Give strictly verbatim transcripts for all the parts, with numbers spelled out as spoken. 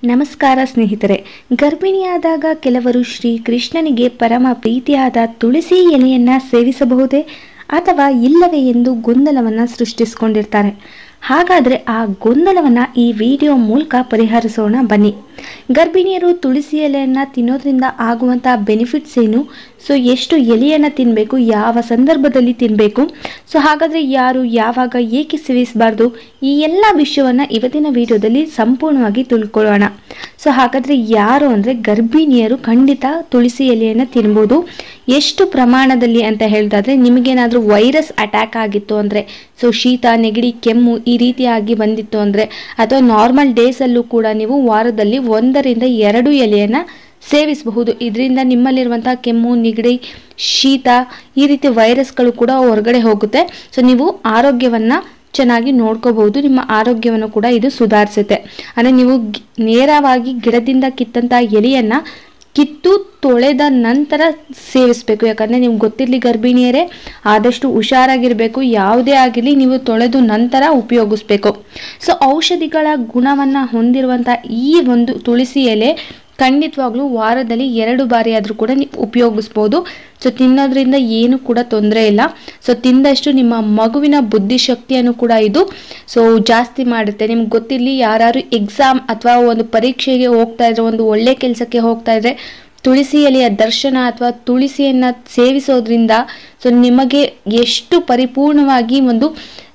ನಮಸ್ಕಾರ ಸ್ನೇಹಿತರೆ, ಗರ್ಭಿಣಿಯಾದಾಗ ಕೆಲವರು ಶ್ರೀ ಕೃಷ್ಣನಿಗೆ ಪರಮ ಪ್ರೀತಿಯಾದ ತುಳಸಿ ಎಲೆಯನ್ನು ಸೇವಿಸಬಹುದೇ ಅಥವಾ ಇಲ್ಲವೇ ಎಂದು ಗೊಂದಲವನ್ನು ಸೃಷ್ಟಿಸಿಕೊಂಡಿರ್ತಾರೆ. ಹಾಗಾದರೆ ಆ ಗೊಂದಲವನ್ನು ಈ ವಿಡಿಯೋ ಮೂಲಕ ಪರಿಹರಿಸೋಣ ಬನ್ನಿ. ಗರ್ಭಿಣಿಯರು ತುಳಸಿ ಎಲೆಯನ್ನು ತಿನ್ನೋದ್ರಿಂದ ಆಗುವಂಥ ಬೆನಿಫಿಟ್ಸ್ ಏನು, ಸೊ ಎಷ್ಟು ಎಲೆಯನ್ನು ತಿನ್ನಬೇಕು, ಯಾವ ಸಂದರ್ಭದಲ್ಲಿ ತಿನ್ನಬೇಕು, ಸೊ ಹಾಗಾದರೆ ಯಾರು ಯಾವಾಗ ಏಕೆ ಸೇವಿಸಬಾರ್ದು, ಈ ಎಲ್ಲ ವಿಷಯವನ್ನು ಇವತ್ತಿನ ವಿಡಿಯೋದಲ್ಲಿ ಸಂಪೂರ್ಣವಾಗಿ ತಿಳ್ಕೊಳ್ಳೋಣ. ಸೊ ಹಾಗಾದರೆ ಯಾರು ಅಂದರೆ ಗರ್ಭಿಣಿಯರು ಖಂಡಿತ ತುಳಸಿ ಎಲೆಯನ್ನು ತಿನ್ಬೋದು. ಎಷ್ಟು ಪ್ರಮಾಣದಲ್ಲಿ ಅಂತ ಹೇಳಿದಾದ್ರೆ, ನಿಮಗೇನಾದರೂ ವೈರಸ್ ಅಟ್ಯಾಕ್ ಆಗಿತ್ತು ಅಂದರೆ, ಸೊ ಶೀತ ನೆಗಡಿ ಕೆಮ್ಮು ಈ ರೀತಿಯಾಗಿ ಬಂದಿತ್ತು ಅಂದರೆ, ಅಥವಾ ನಾರ್ಮಲ್ ಡೇಸಲ್ಲೂ ಕೂಡ ನೀವು ವಾರದಲ್ಲಿ ಒಂದರಿಂದ ಎರಡು ಎಲೆಯನ್ನು ಸೇವಿಸಬಹುದು. ಇದರಿಂದ ನಿಮ್ಮಲ್ಲಿರುವಂಥ ಕೆಮ್ಮು ನೆಗಡಿ ಶೀತ ಈ ರೀತಿ ವೈರಸ್ಗಳು ಕೂಡ ಹೊರಗಡೆ ಹೋಗುತ್ತೆ. ಸೊ ನೀವು ಆರೋಗ್ಯವನ್ನು ಚೆನ್ನಾಗಿ ನೋಡ್ಕೋಬಹುದು, ನಿಮ್ಮ ಆರೋಗ್ಯವನ್ನು ಕೂಡ ಇದು ಸುಧಾರಿಸುತ್ತೆ. ಅಂದರೆ ನೀವು ನೇರವಾಗಿ ಗಿಡದಿಂದ ಕಿತ್ತಂಥ ಎಲೆಯನ್ನು ಕಿತ್ತು ತೊಳೆದ ನಂತರ ಸೇವಿಸಬೇಕು. ಯಾಕಂದರೆ ನಿಮ್ಗೆ ಗೊತ್ತಿರಲಿ ಗರ್ಭಿಣಿಯರೇ, ಆದಷ್ಟು ಹುಷಾರಾಗಿರಬೇಕು. ಯಾವುದೇ ಆಗಿರಲಿ ನೀವು ತೊಳೆದು ನಂತರ ಉಪಯೋಗಿಸ್ಬೇಕು. ಸೊ ಔಷಧಿಗಳ ಗುಣವನ್ನು ಹೊಂದಿರುವಂಥ ಈ ಒಂದು ತುಳಸಿ ಎಲೆ ಖಂಡಿತವಾಗ್ಲೂ ವಾರದಲ್ಲಿ ಎರಡು ಬಾರಿ ಆದರೂ ಕೂಡ ನೀವು ಉಪಯೋಗಿಸ್ಬೋದು. ಸೊ ತಿನ್ನೋದ್ರಿಂದ ಏನು ಕೂಡ ತೊಂದರೆ ಇಲ್ಲ. ಸೊ ತಿಂದಷ್ಟು ನಿಮ್ಮ ಮಗುವಿನ ಬುದ್ಧಿಶಕ್ತಿಯನ್ನು ಕೂಡ ಇದು ಸೊ ಜಾಸ್ತಿ ಮಾಡುತ್ತೆ. ನಿಮ್ಗೆ ಗೊತ್ತಿರಲಿ, ಯಾರು ಎಕ್ಸಾಮ್ ಅಥವಾ ಒಂದು ಪರೀಕ್ಷೆಗೆ ಹೋಗ್ತಾ ಇದ್ರೆ, ಒಂದು ಒಳ್ಳೆ ಕೆಲಸಕ್ಕೆ ಹೋಗ್ತಾ ಇದ್ರೆ, ತುಳಸಿ ಎಲೆಯ ದರ್ಶನ ಅಥವಾ ತುಳಸಿಯನ್ನು ಸೇವಿಸೋದ್ರಿಂದ ಸೊ ನಿಮಗೆ ಎಷ್ಟು ಪರಿಪೂರ್ಣವಾಗಿ ಒಂದು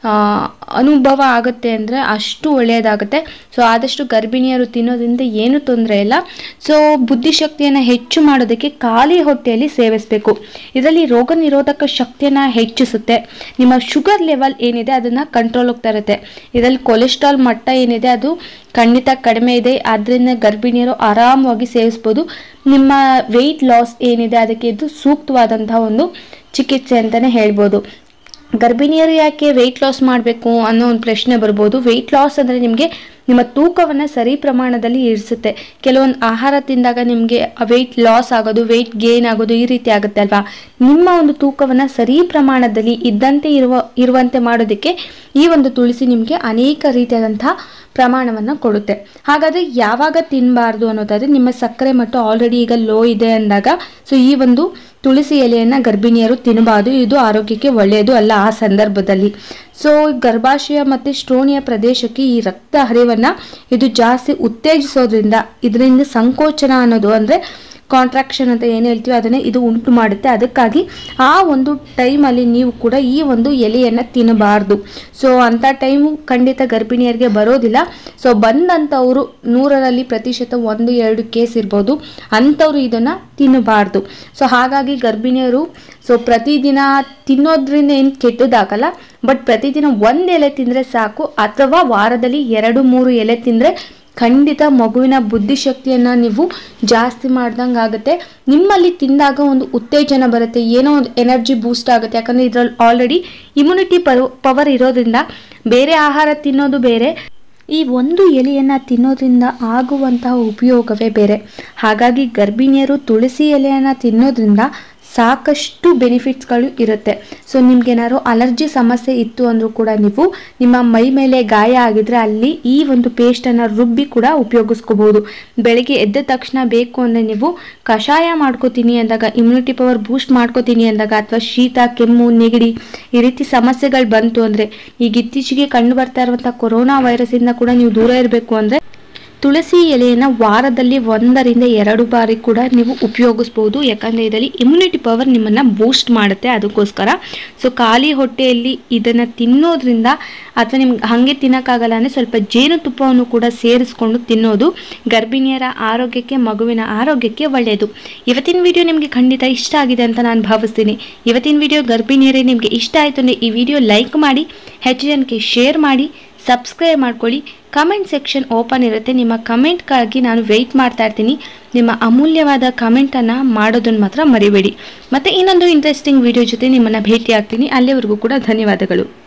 ಅನುಭವ ಆಗುತ್ತೆ ಅಂದರೆ ಅಷ್ಟು ಒಳ್ಳೆಯದಾಗುತ್ತೆ. ಸೊ ಆದಷ್ಟು ಗರ್ಭಿಣಿಯರು ತಿನ್ನೋದ್ರಿಂದ ಏನು ತೊಂದರೆ ಇಲ್ಲ. ಸೊ ಬುದ್ಧಿಶಕ್ತಿಯನ್ನು ಹೆಚ್ಚು ಮಾಡೋದಕ್ಕೆ ಖಾಲಿ ಹೊಟ್ಟೆಯಲ್ಲಿ ಸೇವಿಸಬೇಕು. ಇದರಲ್ಲಿ ರೋಗ ನಿರೋಧಕ ಶಕ್ತಿಯನ್ನು ಹೆಚ್ಚಿಸುತ್ತೆ. ನಿಮ್ಮ ಶುಗರ್ ಲೆವೆಲ್ ಏನಿದೆ ಅದನ್ನು ಕಂಟ್ರೋಲ್ ಹೋಗ್ತಾ ಇರುತ್ತೆ. ಇದರಲ್ಲಿ ಕೊಲೆಸ್ಟ್ರಾಲ್ ಮಟ್ಟ ಏನಿದೆ ಅದು ಖಂಡಿತ ಕಡಿಮೆ ಇದೆ. ಆದ್ದರಿಂದ ಗರ್ಭಿಣಿಯರು ಆರಾಮವಾಗಿ ಸೇವಿಸ್ಬೋದು. ನಿಮ್ಮ ವೆಯ್ಟ್ ಲಾಸ್ ಏನಿದೆ ಅದಕ್ಕೆ ಇದು ಸೂಕ್ತವಾದಂತಹ ಒಂದು ಚಿಕಿತ್ಸೆ ಅಂತಲೇ ಹೇಳ್ಬೋದು. ಗರ್ಭಿಣಿಯರು ಯಾಕೆ ವೆಯ್ಟ್ ಲಾಸ್ ಮಾಡಬೇಕು ಅನ್ನೋ ಒಂದು ಪ್ರಶ್ನೆ ಬರ್ಬೋದು. ವೆಯ್ಟ್ ಲಾಸ್ ಅಂದರೆ ನಿಮಗೆ ನಿಮ್ಮ ತೂಕವನ್ನು ಸರಿ ಪ್ರಮಾಣದಲ್ಲಿ ಇರಿಸುತ್ತೆ. ಕೆಲವೊಂದು ಆಹಾರ ತಿಂದಾಗ ನಿಮಗೆ ವೆಯ್ಟ್ ಲಾಸ್ ಆಗೋದು, ವೆಯ್ಟ್ ಗೇನ್ ಆಗೋದು ಈ ರೀತಿ ಆಗುತ್ತೆ ಅಲ್ವಾ. ನಿಮ್ಮ ಒಂದು ತೂಕವನ್ನು ಸರಿ ಪ್ರಮಾಣದಲ್ಲಿ ಇದ್ದಂತೆ ಇರುವ ಇರುವಂತೆ ಮಾಡೋದಕ್ಕೆ ಈ ಒಂದು ತುಳಸಿ ನಿಮಗೆ ಅನೇಕ ರೀತಿಯಾದಂತಹ ಪ್ರಮಾಣವನ್ನು ಕೊಡುತ್ತೆ. ಹಾಗಾದರೆ ಯಾವಾಗ ತಿನ್ನಬಾರ್ದು ಅನ್ನೋದಾದರೆ, ನಿಮ್ಮ ಸಕ್ಕರೆ ಮಟ್ಟ ಆಲ್ರೆಡಿ ಈಗ ಲೋ ಇದೆ ಅಂದಾಗ ಸೊ ಈ ಒಂದು ತುಳಸಿ ಎಲೆಯನ್ನು ಗರ್ಭಿಣಿಯರು ತಿನ್ನಬಾರ್ದು. ಇದು ಆರೋಗ್ಯಕ್ಕೆ ಒಳ್ಳೆಯದು ಅಲ್ಲ ಆ ಸಂದರ್ಭದಲ್ಲಿ. ಸೊ ಗರ್ಭಾಶಯ ಮತ್ತು ಶ್ರೋಣಿಯ ಪ್ರದೇಶಕ್ಕೆ ಈ ರಕ್ತ ಹರಿವನ್ನು ಇದು ಜಾಸ್ತಿ ಉತ್ತೇಜಿಸೋದ್ರಿಂದ ಇದರಿಂದ ಸಂಕೋಚನ ಅನ್ನೋದು ಅಂದರೆ ಕಾಂಟ್ರಾಕ್ಷನ್ ಅಂತ ಏನು ಹೇಳ್ತೀವಿ ಅದನ್ನೇ ಇದು ಉಂಟು ಮಾಡುತ್ತೆ. ಅದಕ್ಕಾಗಿ ಆ ಒಂದು ಟೈಮಲ್ಲಿ ನೀವು ಕೂಡ ಈ ಒಂದು ಎಲೆಯನ್ನು ತಿನ್ನಬಾರ್ದು. ಸೊ ಅಂಥ ಟೈಮು ಖಂಡಿತ ಗರ್ಭಿಣಿಯರಿಗೆ ಬರೋದಿಲ್ಲ. ಸೊ ಬಂದಂಥವರು ನೂರರಲ್ಲಿ ಪ್ರತಿಶತ ಒಂದು ಎರಡು ಕೇಸ್ ಇರ್ಬೋದು, ಅಂಥವ್ರು ಇದನ್ನು ತಿನ್ನಬಾರ್ದು. ಸೊ ಹಾಗಾಗಿ ಗರ್ಭಿಣಿಯರು ಸೊ ಪ್ರತಿದಿನ ತಿನ್ನೋದ್ರಿಂದ ಏನು ಕೆಟ್ಟದಾಗಲ್ಲ, ಬಟ್ ಪ್ರತಿದಿನ ಒಂದು ಎಲೆ ತಿಂದರೆ ಸಾಕು, ಅಥವಾ ವಾರದಲ್ಲಿ ಎರಡು ಮೂರು ಎಲೆ ತಿಂದರೆ ಖಂಡಿತ ಮಗುವಿನ ಬುದ್ಧಿಶಕ್ತಿಯನ್ನು ನೀವು ಜಾಸ್ತಿ ಮಾಡ್ದಂಗೆ ಆಗುತ್ತೆ. ನಿಮ್ಮಲ್ಲಿ ತಿಂದಾಗ ಒಂದು ಉತ್ತೇಜನ ಬರುತ್ತೆ, ಏನೋ ಒಂದು ಎನರ್ಜಿ ಬೂಸ್ಟ್ ಆಗುತ್ತೆ. ಯಾಕಂದರೆ ಇದರಲ್ಲಿ ಆಲ್ರೆಡಿ ಇಮ್ಯುನಿಟಿ ಪವರ್ ಇರೋದ್ರಿಂದ ಬೇರೆ ಆಹಾರ ತಿನ್ನೋದು ಬೇರೆ, ಈ ಒಂದು ಎಲೆಯನ್ನು ತಿನ್ನೋದ್ರಿಂದ ಆಗುವಂತಹ ಉಪಯೋಗವೇ ಬೇರೆ. ಹಾಗಾಗಿ ಗರ್ಭಿಣಿಯರು ತುಳಸಿ ಎಲೆಯನ್ನು ತಿನ್ನೋದ್ರಿಂದ ಸಾಕಷ್ಟು ಬೆನಿಫಿಟ್ಸ್ಗಳು ಇರುತ್ತೆ. ಸೊ ನಿಮ್ಗೇನಾದ್ರು ಅಲರ್ಜಿ ಸಮಸ್ಯೆ ಇತ್ತು ಅಂದರೂ ಕೂಡ ನೀವು ನಿಮ್ಮ ಮೈ ಮೇಲೆ ಗಾಯ ಆಗಿದ್ರೆ ಅಲ್ಲಿ ಈ ಒಂದು ಪೇಸ್ಟನ್ನು ರುಬ್ಬಿ ಕೂಡ ಉಪಯೋಗಿಸ್ಕೋಬಹುದು. ಬೆಳಗ್ಗೆ ಎದ್ದ ತಕ್ಷಣ ಬೇಕು ಅಂದರೆ ನೀವು ಕಷಾಯ ಮಾಡ್ಕೋತೀನಿ ಅಂದಾಗ, ಇಮ್ಯುನಿಟಿ ಪವರ್ ಬೂಸ್ಟ್ ಮಾಡ್ಕೋತೀನಿ ಅಂದಾಗ, ಅಥವಾ ಶೀತ ಕೆಮ್ಮು ನೆಗಡಿ ಈ ರೀತಿ ಸಮಸ್ಯೆಗಳು ಬಂತು ಅಂದರೆ, ಈಗ ಇತ್ತೀಚೆಗೆ ಕಂಡು ಬರ್ತಾ ಇರುವಂಥ ಕೊರೋನಾ ವೈರಸ್ಸಿಂದ ಕೂಡ ನೀವು ದೂರ ಇರಬೇಕು ಅಂದರೆ ತುಳಸಿ ಎಲೆಯನ್ನು ವಾರದಲ್ಲಿ ಒಂದರಿಂದ ಎರಡು ಬಾರಿ ಕೂಡ ನೀವು ಉಪಯೋಗಿಸ್ಬೋದು. ಯಾಕಂದರೆ ಇದರಲ್ಲಿ ಇಮ್ಯುನಿಟಿ ಪವರ್ ನಿಮ್ಮನ್ನು ಬೂಸ್ಟ್ ಮಾಡುತ್ತೆ. ಅದಕ್ಕೋಸ್ಕರ ಸೊ ಖಾಲಿ ಹೊಟ್ಟೆಯಲ್ಲಿ ಇದನ್ನು ತಿನ್ನೋದ್ರಿಂದ, ಅಥವಾ ನಿಮ್ಗೆ ಹಾಗೆ ತಿನ್ನೋಕ್ಕಾಗಲ್ಲ ಅಂದರೆ ಸ್ವಲ್ಪ ಜೇನುತುಪ್ಪವನ್ನು ಕೂಡ ಸೇರಿಸ್ಕೊಂಡು ತಿನ್ನೋದು ಗರ್ಭಿಣಿಯರ ಆರೋಗ್ಯಕ್ಕೆ, ಮಗುವಿನ ಆರೋಗ್ಯಕ್ಕೆ ಒಳ್ಳೆಯದು. ಇವತ್ತಿನ ವಿಡಿಯೋ ನಿಮಗೆ ಖಂಡಿತ ಇಷ್ಟ ಆಗಿದೆ ಅಂತ ನಾನು ಭಾವಿಸ್ತೀನಿ. ಇವತ್ತಿನ ವಿಡಿಯೋ ಗರ್ಭಿಣಿಯರೇ ನಿಮಗೆ ಇಷ್ಟ ಆಯಿತು ಅಂದರೆ ಈ ವಿಡಿಯೋ ಲೈಕ್ ಮಾಡಿ, ಹೆಚ್ಚು ಜನಕ್ಕೆ ಶೇರ್ ಮಾಡಿ, ಸಬ್ಸ್ಕ್ರೈಬ್ ಮಾಡ್ಕೊಳ್ಳಿ. ಕಮೆಂಟ್ ಸೆಕ್ಷನ್ ಓಪನ್ ಇರುತ್ತೆ, ನಿಮ್ಮ ಕಮೆಂಟ್ಗಾಗಿ ನಾನು ವೆಯ್ಟ್ ಮಾಡ್ತಾ ಇರ್ತೀನಿ. ನಿಮ್ಮ ಅಮೂಲ್ಯವಾದ ಕಮೆಂಟನ್ನು ಮಾಡೋದನ್ನು ಮಾತ್ರ ಮರಿಬೇಡಿ. ಮತ್ತು ಇನ್ನೊಂದು ಇಂಟ್ರೆಸ್ಟಿಂಗ್ ವಿಡಿಯೋ ಜೊತೆ ನಿಮ್ಮನ್ನು ಭೇಟಿ ಆಗ್ತೀನಿ. ಅಲ್ಲಿವರೆಗೂ ಕೂಡ ಧನ್ಯವಾದಗಳು.